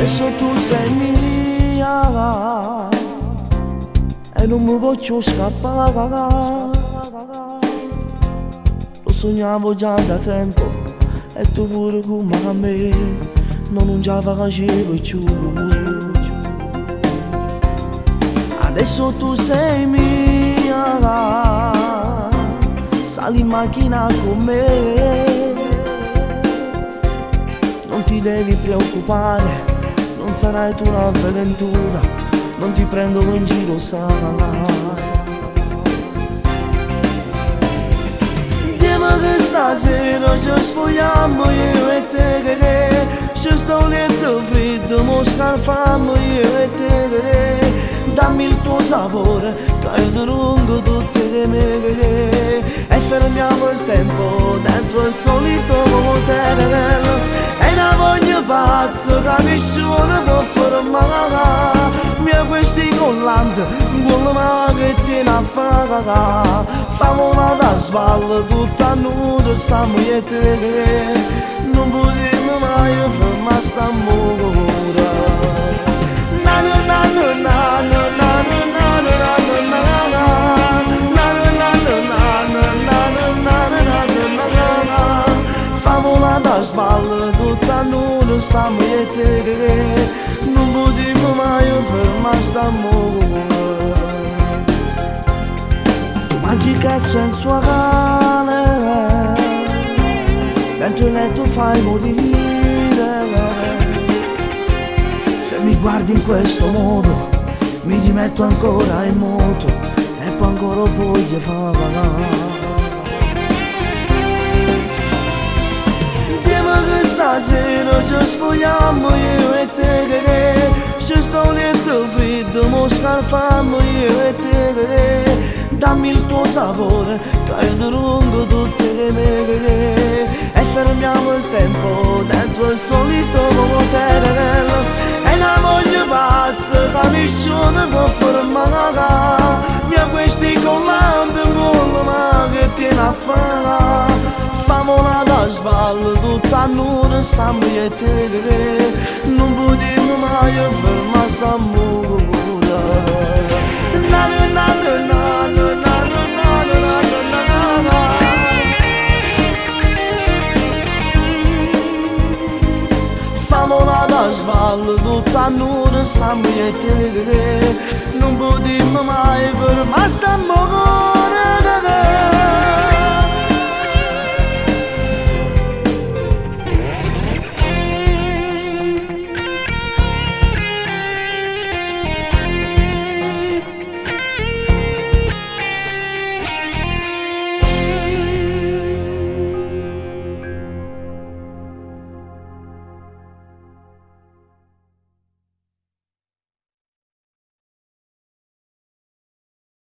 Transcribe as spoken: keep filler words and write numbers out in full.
Adesso tu sei mia e non mi voglio scappare. Lo sognavo già da tempo e tu pure come a me non ce la facevo più. Adesso tu sei mia, sali in macchina con me, non ti devi preoccupare, non sarai tu un'avventura, non ti prendo in giro, sai. Insieme che stasera ci spogliamo io e te, che ci sto un letto freddo, mo scalfammo io e te, dammi il tuo sapore, che io ti lungo tutte le mie, e fermiamo il tempo dentro il solito motel. E una voglia pazza che nessuno può fermare, mia questi collanti, quello che tiene a fare, famo una da spalle tutta nuda, stiamo io e te, non potremo mai fermare sta mura. Famo da spalle tutta nuda, stiamo io e te, non potremo mai fermare sta mura. Tu magica sensuale, dentro il letto fai morire. Se mi guardi in questo modo mi rimetto ancora in moto e poi ancora voglio fare. Stasera ci spogliamo io e te, che ci sto un letto freddo, mo scalfammo io e te, dammi il tuo sapore, che io ti lungo tutte le mie, e fermiamo il tempo dentro il solito motel. E la voglia pazza che nessuno può fermare, mia questi comandi con che tiene a fare. Famola da spalle tutta nuda, stiamo io e te, non potremo mai fermare sta mura. Famola da spalle tutta nuda, stiamo io e te, non potremo mai fermare sta mura.